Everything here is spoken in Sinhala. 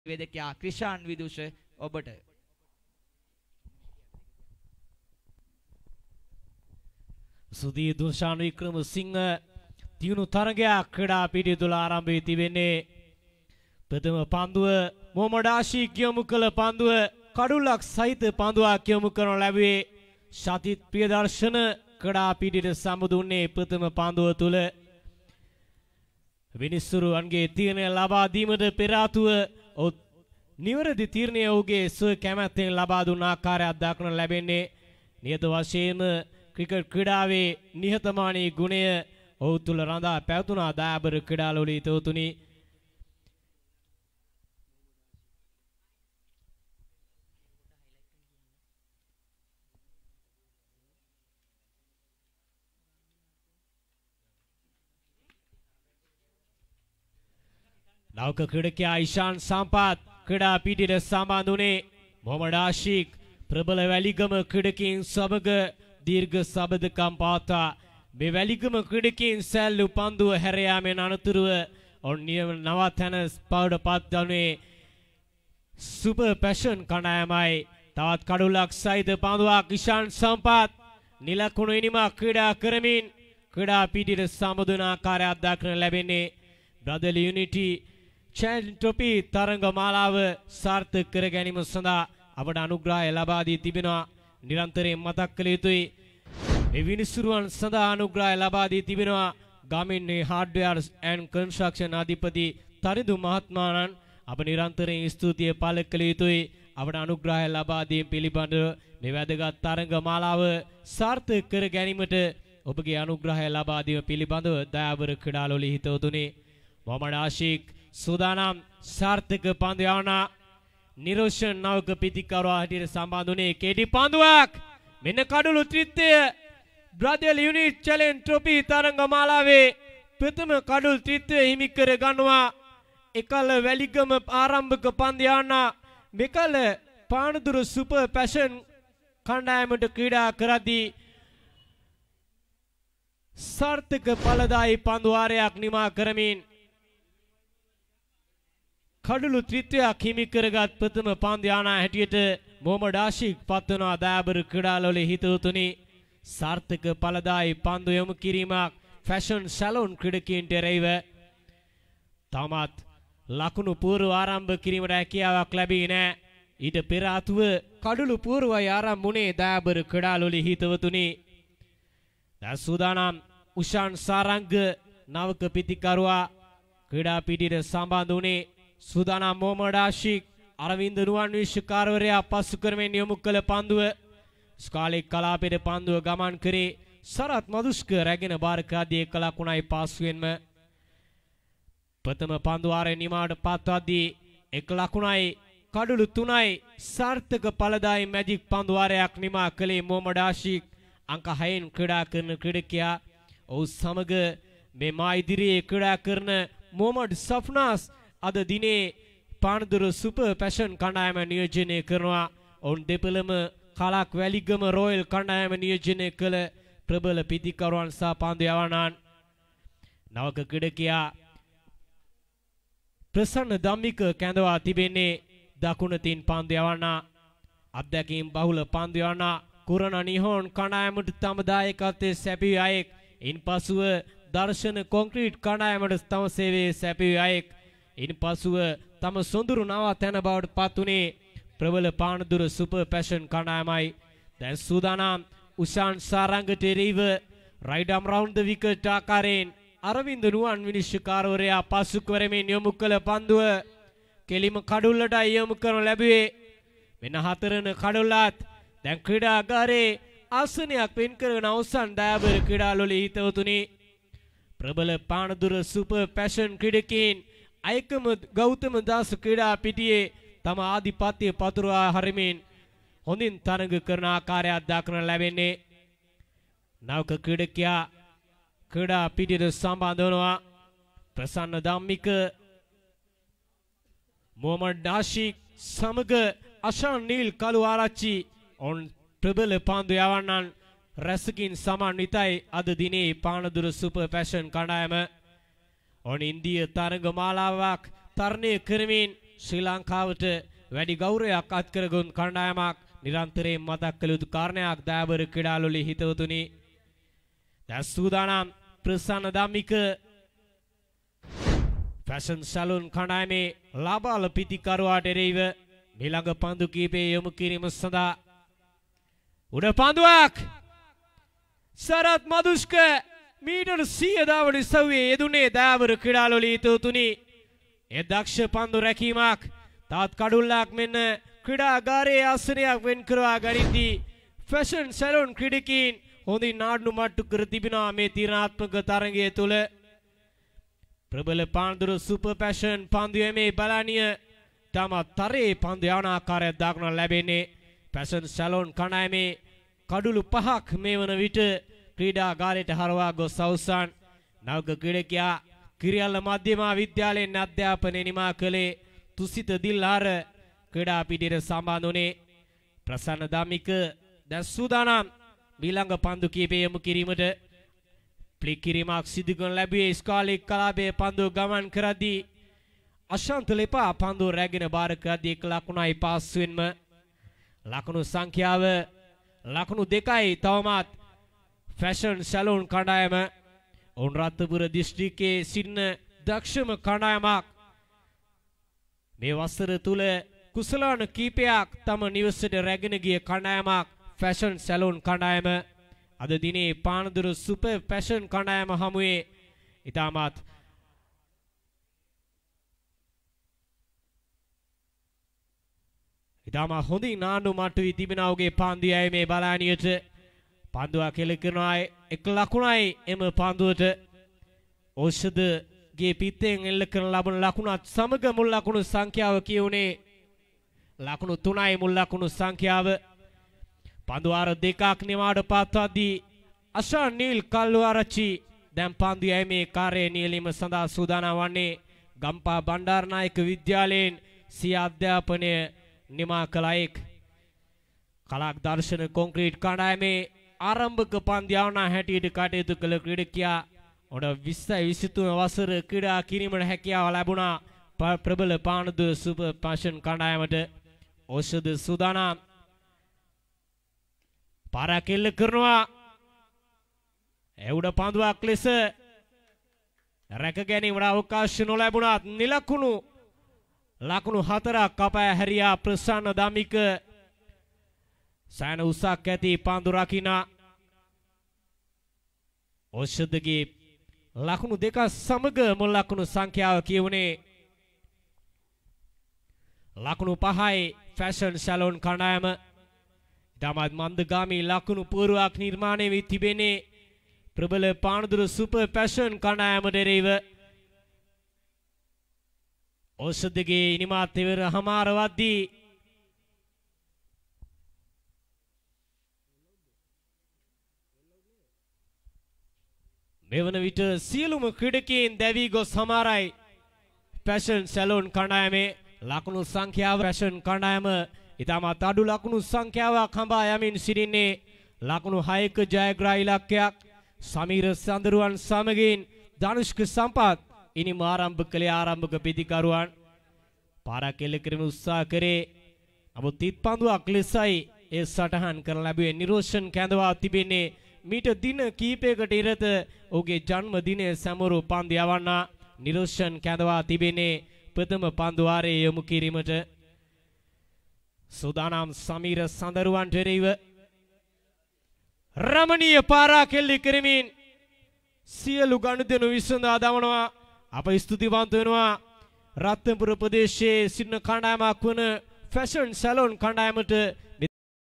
වේදකයා ක්‍රිෂාන් විදුෂ ඔබට සුදී දුෂාන් වික්‍රමසිංහ තියුණු තරගයක් ක්‍රීඩා පිටිය තුළ ආරම්භ වී තිබෙන්නේ. ප්‍රථම පන්දුව මොහමඩ් ආශික් යොමු කළ පන්දුව කඩුල්ලක් සහිත පන්දුවක් යොමු කරනු ලැබුවේ ශතිත් ප්‍රියදර්ශන ක්‍රීඩා පිටියට සමුදුන්නේ ප්‍රථම පන්දුව තුළ. විනිසුරුවන්ගේ තීරණය ලබා දීමට පෙර ආතුව නිවැරදි තීරණය ඔහුගේ සුව කැමැත්තෙන් ලබා දුන් ආකාරයක් දක්වනු ලැබෙන්නේ. නියත වශයෙන්ම ක්‍රිකට් ක්‍රීඩාවේ නිහතමානී ගුණය ඔහු තුළ රඳා පැවතුනා දයාබර ක්‍රීඩාලෝලී තෝතුනි. නෞක ක්‍රීඩකයා ඉෂාන් සම්පත් ක්‍රීඩා පිටියට සම්බන්ධ වුණේ. මොහමඩ් ආශික් ප්‍රබල වැලිගම ක්‍රීඩකයන් සමග දීර්ඝ සබඳකම් පවත්වා මේ වැලිගම ක්‍රීඩකයන් සැල්ලු පන්දුව හැර යාමෙන් අනතුරුව නවතැන පවුඩ පත් වුණේ සුපර් පැෂන් කණ්ඩායමයි. තවත් කඩුලක් සහිත පන්දුවක් ඉෂාන් සම්පත් නිලකුණු ඉනිමක් ක්‍රීඩා කරමින් ක්‍රීඩා පිටියට සම්බන්ධ වන ආකාරයක් දක්වන ලැබෙන්නේ. බ්‍රදර්ලි යුනිටි චැම්පියන් ට්‍රොෆි තරඟ මාලාව සාර්ථක කර ගැනීම සඳහා අපට අනුග්‍රහය ලබා දී තිබෙනවා. නිරන්තරයෙන් මතක් කළ යුතුයි. මේ විනිසුරුවන් සඳහා අනුග්‍රහය ලබා දී තිබෙනවා. ගාමිණී හાર્ඩ්වෙයාර්ස් ඇන්ඩ් කන්ස්ට්‍රක්ෂන් අධිපති තරිදු මහත්මයාණන් අප නිරන්තරයෙන් ස්තුතිය පළ කළ යුතුයි. අපට අනුග්‍රහය ලබා දීම පිළිබඳව මේ වැදගත් තරඟ මාලාව සාර්ථක කර ගැනීමට ඔබගේ අනුග්‍රහය ලබා දීම පිළිබඳව දයාබර ක්‍රීඩාලෝලී හිතවතුනි. මොහමඩ් ආශික් සූදානම් සාර්ථක පන්දු යවනා නිරෝෂන් නවක පිතිකරුවා හැටියට සම්බන්ධ වුණේ කෙටි පන්දුවක්. මෙන්න කඩුළු ත්‍රිත්වය බ්‍රදර්ලි යුනිට් චැලෙන්ජ් ට්‍රොෆි තරඟ මාලාවේ ප්‍රථම කඩුළු ත්‍රිත්වය හිමි කර ගන්නවා. එකල වැලිගම ආරම්භක පන්දු යවනා මෙකල පානදුර සුපර් පැෂන් කණ්ඩායමට ක්‍රීඩා කරද්දී සාර්ථක ඵලදායී පන්දු වාරයක් නිමා කරමින් කඩුළු ත්‍රිත්වයක් හිමි කරගත් ප්‍රථම පන්දු යානා හැටියට මොහමඩ් ආශික් පත්වනවා. දයාබර ක්‍රීඩාලෝලී හිතවතුනි සාර්ථක ඵලදායී පන්දු යොමු කිරීමක් ෆැෂන් සැලොන් ක්‍රීඩකයන්ට එරෙහිව තවමත් ලකුණු පූර්ව ආරම්භ කිරීමට හැකියාවක් ලැබී නැහැ. ඊට පෙර ආතුව කඩුළු පූර්වයි ආරම්භ වුණේ. දයාබර ක්‍රීඩාලෝලී හිතවතුනි දැන් සූදානම් උෂාන් සාරංග නවක පිතිකරුවා ක්‍රීඩා පිටියට සම්බන්ධ වුණේ. සූදානම් මොහමඩ් ආශික් අරවින්ද නුවන් විශ්වකාරවරයා පසු කරමින් යොමු කළ පන්දුව ස්කාලික් කලාපයේ පන්දුව ගමන් කරේ. සරත් මදුෂ්ක රැගෙන බාර කරද්දී 1 ලකුණයි පාසුවෙන්ම ප්‍රථම පන්දු වාරයේ නිමාවට පත්වද්දී 1 ලකුණයි කඩුළු 3යි සාර්ථක ඵලදායී මැජික් පන්දු වාරයක් නිමා කළේ මොහමඩ් ආශික්. අංක 6න් ක්‍රීඩා කරන ක්‍රීඩකයා ඔහු සමග මේ මා ඉදිරියේ ක්‍රීඩා කරන මොහමඩ් සෆ්නාස් අද දිනේ පානදුර සුපර් පැෂන් කණ්ඩායම නියෝජනය කරනවා. ඔවුන් දෙපළම කලක් වැලිගම රොයල් කණ්ඩායම නියෝජනය කළ ප්‍රබල පිතිකරුවන් සහ පන්දු යවනන්. නවක ක්‍රීඩකයා ප්‍රසන්න ධම්මික කැඳවා තිබෙන්නේ. දකුණතින් පන්දු යවනා අත්දැකීම් බහුල පන්දු යවනා කුරණ නිහෝන් කණ්ඩායමට තම දායකත්වයේ සැපයූ අයෙක්. ඉන්පසුව දර්ශන කොන්ක්‍රීට් කණ්ඩායමට තම සේවයේ සැපයූ අයෙක්. ඉන්පසුව තම සොඳුරු නවතැන බවට පත් වුණේ ප්‍රබල පානදුර සුපර් පැෂන් කණ්ඩායමයි. දැන් සූදානම් උෂාන් සාරංගට එරෙහිව right arm round the wicket ආකාරයෙන් අරවින්ද නුවන් විනිශ්චයකාරවරයා පසු කරමින් යොමු කළ පන්දුව කෙලිම කඩුල්ලටයි යොමු කරනු ලැබුවේ. මෙන්න 4 වෙනි කඩුල්ලත් දැන් ක්‍රීඩාගාරයේ ආසනයක් වෙන් කරගෙන අවසන් දයාබර ක්‍රීඩාලෝලී හිතවතුනි ප්‍රබල පානදුර සුපර් පැෂන් ක්‍රීඩකයන් අයකම ගෞතම දාස ක්‍රීඩා පිටියේ තම ආධිපත්‍ය පතුරවා හරිමින් හොඳින් තරඟ කරන ආකාරයක් දක්වන ලැබෙන්නේ. නවක ක්‍රීඩකයා ක්‍රීඩා පිටියට සම්බන්ධ වනවා. ප්‍රසන්න ධම්මික මොහමඩ් ආශික් සමග අෂාන් නීල් කළු ආරච්චි ඔන් ප්‍රබල පන්දු යවන්නන් රැසකින් සමන්විතයි අද දිනේ පානදුර සුපර් පැෂන් කණ්ඩායම. ඔන් ඉන්දිය තරඟ මාලාවක් තරණය කරමින් ශ්‍රී ලංකාවට වැඩි ගෞරවයක් අත් කරගොන් කණ්ඩායමක් නිරන්තරයෙන් මතක් කළ යුතු කාරණයක් දයාබර ක්‍රීඩාලෝලී හිතවතුනි. දැන් සූදානම් ප්‍රසන්න ධම්මික ෆැෂන් සැලූන් කණ්ඩායමේ ලාබාල පිතිකරුවාට එරෙහිව ඊළඟ පන්දු කීපය යොමු කිරීම සඳහා උඩ පන්දුවක් සරත් මදුෂ්ක මීටර් 100 දාවන ඉසව්වේ යෙදුනේ දයාබර ක්‍රීඩාලෝලී හිතවතුනි. ඒ දක්ෂ පන්දු රැකීමක් තාත් කඩුල්ලක් මෙන්න ක්‍රීඩාගාරයේ ආසනයක් වෙන් කරවා ගනිද්දී ෆැෂන් සැලූන් ක්‍රීඩකීන් හොඳින් නාඩු මට්ටු කර තිබෙනවා මේ තීරණාත්මක තරගය තුළ. ප්‍රබල පාන්දුර සුපර් පැෂන් පන්දු යමේ බලනිය තම තරයේ පන්දු යවන ආකාරය දක්නට ලැබෙන්නේ ෆැෂන් සැලූන් කණ්ඩායමේ කඩුළු 5ක් මේ වන විට ක්‍රීඩාගාරයට හරවා ගොස් අවසන්. නවක ක්‍රීඩකයා කිරියල්ල මධ්‍යම විද්‍යාලයෙන් අධ්‍යාපනය නිමා කළේ තුසිත දිල්හාර ක්‍රීඩා පිටියට සම්බන්ධ වුණේ. ප්‍රසන්න ධම්මික දැන් සූදානම් ඊළඟ පන්දු කීපය යොමු කිරීමට. ප්ලේ කිරීමක් සිදු කරන ලැබුවේ ස්කාලික් කලාපයේ පන්දු ගමන් කරද්දී අශාන්ත ලෙපා පන්දු රැගෙන බාර කරද්දී 1 ලකුණයි පාසුවෙන්ම. ලකුණු සංඛ්‍යාව ලකුණු 2යි තවමත් ෆැෂන් සැලූන් කණ්ඩායම. ඔවුන් රත්නපුර දිස්ත්‍රික්කයේ සිටින දක්ෂම කණ්ඩායමක්. මේ වසර තුල කුසලාන කීපයක් තම නිවසට රැගෙන ගිය කණ්ඩායමක් ෆැෂන් සැලූන් කණ්ඩායම. අද දිනේ පානදුර සුපර් ෆැෂන් කණ්ඩායම හමුවේ ඉතාමත් හොඳින් නාඩු මට්ටු වී තිබෙන ඔහුගේ පන්දු යැවීමේ බලානියට පන්දුවක් එල්ල කරනවා 1 ලකුණයි එම පන්දුවට. ඖෂධගේ පිටෙන් එල්ල කරන ලබන ලකුණත් සමග මුල් ලකුණු සංඛ්‍යාව කියුනේ ලකුණු 3යි මුල් ලකුණු සංඛ්‍යාව. පන්දු වාර 2ක් නිවාඩ පත්වද්දී අශාන් නීල් කල්වාරච්චි දැන් පන්දු යැවීමේ කාර්යය නියැලීම සඳහා සූදානම් වන්නේ ගම්පහ බණ්ඩාරනායක විද්‍යාලයෙන් සිය අධ්‍යාපනය නිමා කළ අයෙක්. කලාක් දර්ශන කොන්ක්‍රීට් කණ්ඩායමේ ආරම්භක පන්දු යවන හැටියට කටයුතු කළ ක්‍රීඩකයා ඔඩ 20 23 වසර ක්‍රීඩා කිරීමට හැකියාව ලැබුණා ප්‍රබල පානදුර සුපර් ෆැෂන් කණ්ඩායමට. ඖෂධ සූදානම් පාරක් එල්ල කරනවා. එවුඩ පන්දුවක් ලෙස රැක ගැනීමට අවකාශ නොලැබුණත් නිලකුණු ලකුණු 4ක් කපා හැරියා ප්‍රසන්න ධම්මික. සෑන උසක් ඇති පන්දු රකින්න ඖෂධගේ ලකුණු 2 සමග මුල් ලකුණු සංඛ්‍යාව කියුනේ ලකුණු 5යි ෆැෂන් සැලූන් කණ්ඩායම. ඉතාමත් මන්දගාමී ලකුණු පුවරුවක් නිර්මාණය වී තිබෙන්නේ ප්‍රබල පානදුර සුපර් ෆැෂන් කණ්ඩායමට එරෙහිව. ඖෂධගේ ඉනිමත් ඉවර හමාර වද්දී මෙවන විට සියලුම ක්‍රීඩකයන් දැවී ගොස් හමාරයි ෆැෂන් සැලූන් කණ්ඩායමේ ලකුණු සංඛ්‍යාව. ෆැෂන් කණ්ඩායම ඉතාමත් අඩු ලකුණු සංඛ්‍යාවක් හඹා යමින් සිටින්නේ ලකුණු 6ක ජයග්‍රාහී ඉලක්කයක්. සමීර සඳරුවන් සමගින් ධනුෂ්ක සම්පත් ඉනිම ආරම්භ කළේ ආරම්භක පිතිකරුවන්. පාරක් එල්ල කිරීම උත්සාහ කරේ. නමුත් තිත් පන්දුවක් ලෙසයි ඒ සටහන් කරන ලැබුවේ. නිරෝෂන් කැඳවා තිබෙන්නේ මීට දින කීපයකට ඉරත ඔහුගේ ජන්ම දිනය සැමරු පන්දු යවන්න නිරෝෂන් කැඳවා තිබෙන්නේ ප්‍රථම පන්දු වාරයේ යොමු කිරීමට. සූදානම් සමීර සඳරුවන්ට එරෙහිව රමණීය පාරක් එල්ල කරමින් සියලු ගනුදෙනු විසඳා දමනවා. අප ස්තුතිවන්ත වෙනවා රත්නපුර ප්‍රදේශයේ සිටින කණ්ඩායමක් වන ෆැෂන් සැලූන් කණ්ඩායමට